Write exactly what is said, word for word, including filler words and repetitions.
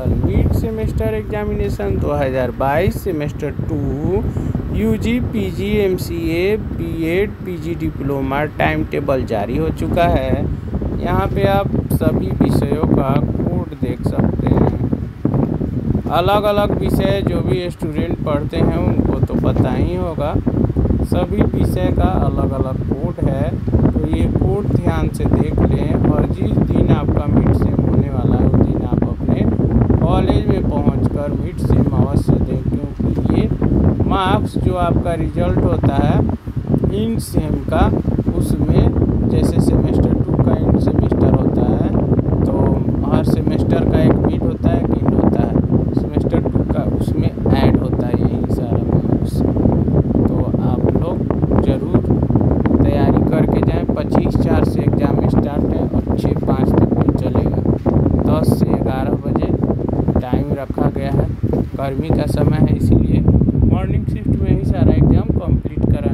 साल mid semester examination दो हज़ार बाईस semester two UG, PG, MCA, BEd, PG diploma time table जारी हो चुका है। यहाँ पे आप सभी विषयों का कोड देख सकते हैं। अलग अलग विषय जो भी स्टूडेंट पढ़ते हैं उनको तो पता ही होगा, सभी विषय का अलग अलग कोड है। तो ये कोड ध्यान से देख लें और जिस दिन आपका मिड सेम होने वाला है उस दिन आप अपने कॉलेज में पहुंचकर मिड सेम अवश्य दें, क्योंकि ये मार्क्स जो आपका रिजल्ट होता है इन सेम का, उसमें जैसे सेमेस्टर टू का इन सेमेस्टर होता है तो हर सेमेस्टर का एक मिड होता है, एक इंड होता है। सेमेस्टर टू का उसमें ऐड होता है यही सारा मार्क्स। तो आप लोग ज़रूर तैयारी करके जाएं। पच्चीस चार से एग्ज़ाम स्टार्ट है और छः पाँच तक भी चलेगा। दस से ग्यारह बजे टाइम रखा गया है। गर्मी का समय है इसीलिए मॉर्निंग शिफ्ट में ही सारा एग्ज़ाम कंप्लीट करा